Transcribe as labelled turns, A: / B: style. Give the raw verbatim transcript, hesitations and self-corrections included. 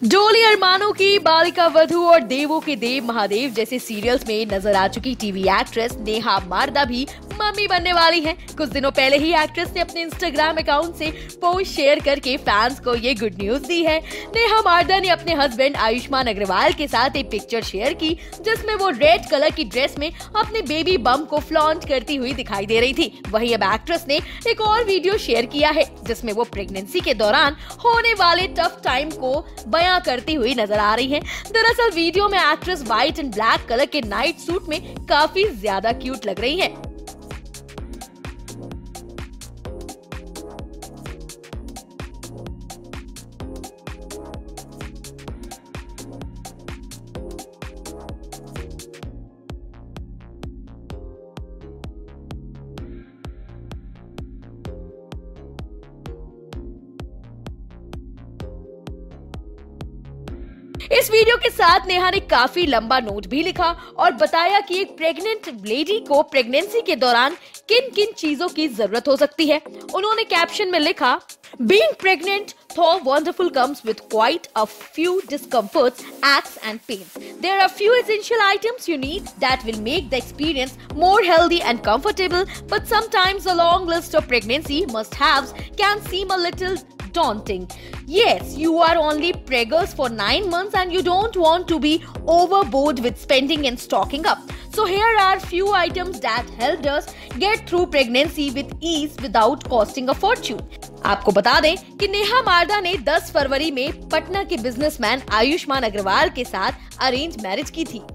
A: डोली अरमानों की बालिका वधू और देवों के देव महादेव जैसे सीरियल्स में नजर आ चुकी टीवी एक्ट्रेस नेहा मारदा भी मम्मी बनने वाली हैं। कुछ दिनों पहले ही एक्ट्रेस ने अपने इंस्टाग्राम अकाउंट से पोस्ट शेयर करके फैंस को ये गुड न्यूज दी है। नेहा मारदा ने अपने हस्बैंड आयुष्मान अग्रवाल के साथ एक पिक्चर शेयर की जिसमें वो रेड कलर की ड्रेस में अपने बेबी बम को फ्लॉन्ट करती हुई दिखाई दे रही थी। वहीं अब एक्ट्रेस ने एक और वीडियो शेयर किया है जिसमें वो प्रेगनेंसी के दौरान होने वाले टफ टाइम को बयां करती हुई नजर आ रही हैं। दरअसल वीडियो में actress white and black colour के नाइट सूट में काफी ज्यादा क्यूट लग रही हैं। इस वीडियो के साथ नेहा ने काफी लंबा नोट भी लिखा और बताया कि एक प्रेग्नेंट लेडी को प्रेगनेंसी के दौरान किन किन चीजों की जरूरत हो सकती है। उन्होंने कैप्शन में लिखा, Being pregnant, though wonderful, comes with quite a few discomforts, aches and pains. There are few essential items you need that will make the experience more healthy and comfortable, but sometimes a long list of pregnancy must-haves can seem a little daunting. Yes, you are only preggers for nine months and you don't want to be overboard with spending and stocking up. So here are few items that helped us get through pregnancy with ease without costing a fortune. आपको बता दें कि नेहा मारदा ने दस फरवरी में पटना के businessman Ayushman Agarwal के साथ अरेंज मैरिज की थी।